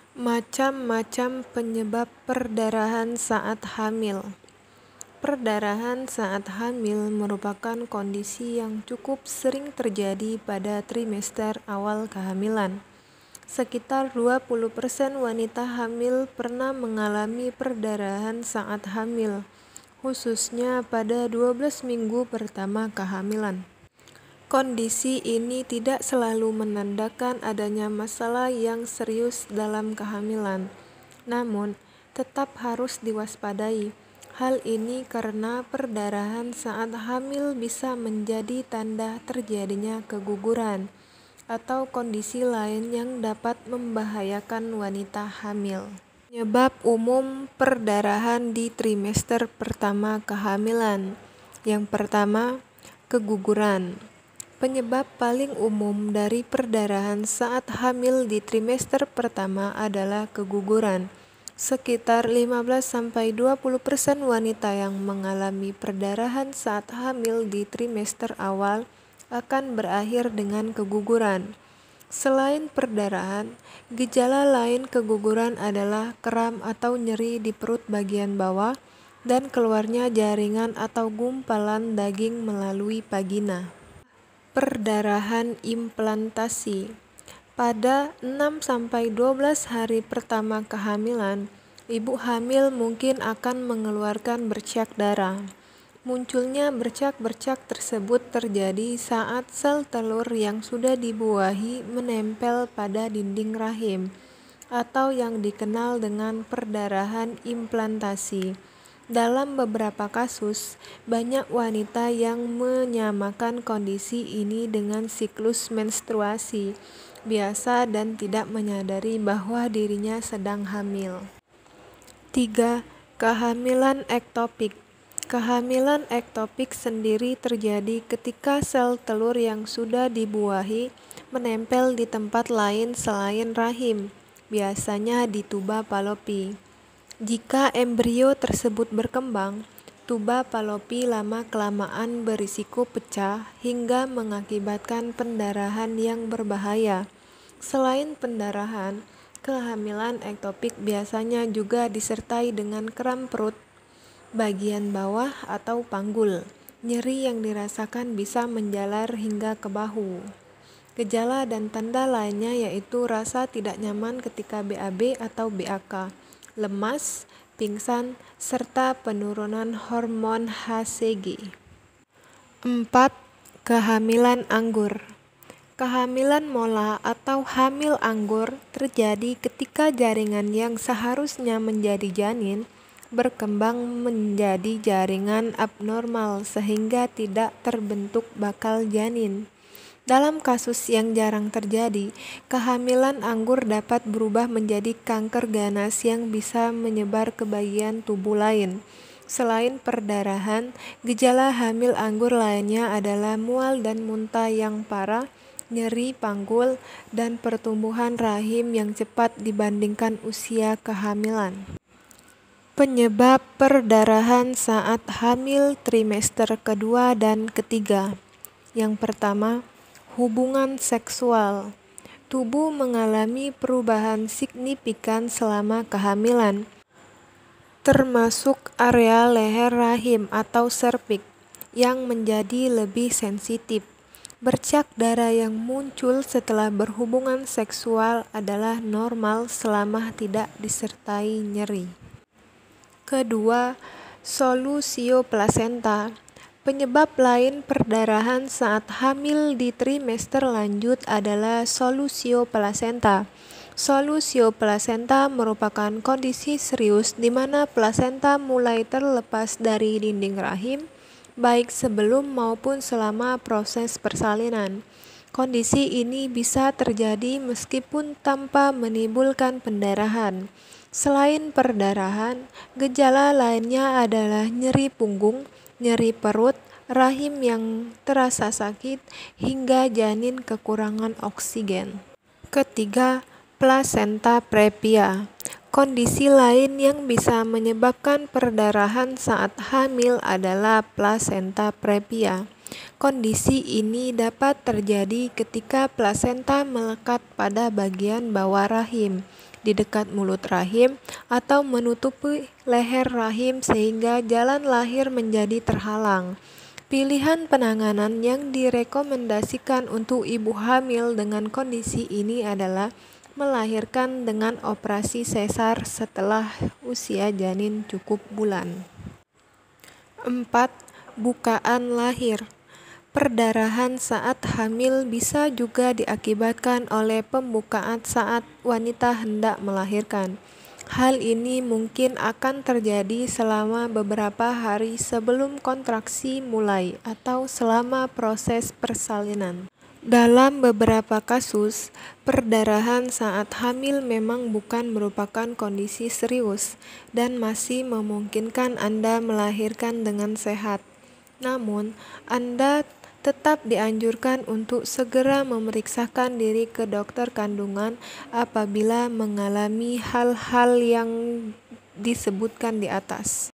Macam-macam penyebab perdarahan saat hamil. Perdarahan saat hamil merupakan kondisi yang cukup sering terjadi pada trimester awal kehamilan. Sekitar 20% wanita hamil pernah mengalami perdarahan saat hamil, khususnya pada 12 minggu pertama kehamilan. Kondisi ini tidak selalu menandakan adanya masalah yang serius dalam kehamilan, namun tetap harus diwaspadai. Hal ini karena perdarahan saat hamil bisa menjadi tanda terjadinya keguguran atau kondisi lain yang dapat membahayakan wanita hamil. Penyebab umum perdarahan di trimester pertama kehamilan. Yang pertama, keguguran. Penyebab paling umum dari perdarahan saat hamil di trimester pertama adalah keguguran. Sekitar 15-20% wanita yang mengalami perdarahan saat hamil di trimester awal akan berakhir dengan keguguran. Selain perdarahan, gejala lain keguguran adalah kram atau nyeri di perut bagian bawah dan keluarnya jaringan atau gumpalan daging melalui vagina. Perdarahan implantasi. Pada 6-12 hari pertama kehamilan, ibu hamil mungkin akan mengeluarkan bercak darah. Munculnya bercak-bercak tersebut terjadi saat sel telur yang sudah dibuahi menempel pada dinding rahim, atau yang dikenal dengan perdarahan implantasi. Dalam beberapa kasus, banyak wanita yang menyamakan kondisi ini dengan siklus menstruasi biasa dan tidak menyadari bahwa dirinya sedang hamil. 3. Kehamilan ektopik. Kehamilan ektopik sendiri terjadi ketika sel telur yang sudah dibuahi menempel di tempat lain selain rahim, biasanya di tuba Fallopi. Jika embrio tersebut berkembang, tuba Fallopi lama-kelamaan berisiko pecah hingga mengakibatkan pendarahan yang berbahaya. Selain pendarahan, kehamilan ektopik biasanya juga disertai dengan kram perut bagian bawah atau panggul. Nyeri yang dirasakan bisa menjalar hingga ke bahu. Gejala dan tanda lainnya yaitu rasa tidak nyaman ketika BAB atau BAK, lemas, pingsan, serta penurunan hormon HCG. 4. Kehamilan anggur. Kehamilan mola atau hamil anggur terjadi ketika jaringan yang seharusnya menjadi janin berkembang menjadi jaringan abnormal sehingga tidak terbentuk bakal janin. Dalam kasus yang jarang terjadi, kehamilan anggur dapat berubah menjadi kanker ganas yang bisa menyebar ke bagian tubuh lain. Selain perdarahan, gejala hamil anggur lainnya adalah mual dan muntah yang parah, nyeri panggul, dan pertumbuhan rahim yang cepat dibandingkan usia kehamilan. Penyebab perdarahan saat hamil trimester kedua dan ketiga. Yang pertama, hubungan seksual. Tubuh mengalami perubahan signifikan selama kehamilan, termasuk area leher rahim atau serviks yang menjadi lebih sensitif. Bercak darah yang muncul setelah berhubungan seksual adalah normal selama tidak disertai nyeri. Kedua, solusio plasenta. Penyebab lain perdarahan saat hamil di trimester lanjut adalah solusio plasenta. Solusio plasenta merupakan kondisi serius di mana plasenta mulai terlepas dari dinding rahim, baik sebelum maupun selama proses persalinan. Kondisi ini bisa terjadi meskipun tanpa menimbulkan pendarahan. Selain perdarahan, gejala lainnya adalah nyeri punggung, nyeri perut, rahim yang terasa sakit, hingga janin kekurangan oksigen. Ketiga, plasenta previa. Kondisi lain yang bisa menyebabkan perdarahan saat hamil adalah plasenta previa. Kondisi ini dapat terjadi ketika plasenta melekat pada bagian bawah rahim, di dekat mulut rahim, atau menutupi leher rahim sehingga jalan lahir menjadi terhalang. Pilihan penanganan yang direkomendasikan untuk ibu hamil dengan kondisi ini adalah melahirkan dengan operasi sesar setelah usia janin cukup bulan. 4. Bukaan lahir. Perdarahan saat hamil bisa juga diakibatkan oleh pembukaan saat wanita hendak melahirkan. Hal ini mungkin akan terjadi selama beberapa hari sebelum kontraksi mulai atau selama proses persalinan. Dalam beberapa kasus, perdarahan saat hamil memang bukan merupakan kondisi serius dan masih memungkinkan Anda melahirkan dengan sehat. Namun, Anda tetap dianjurkan untuk segera memeriksakan diri ke dokter kandungan apabila mengalami hal-hal yang disebutkan di atas.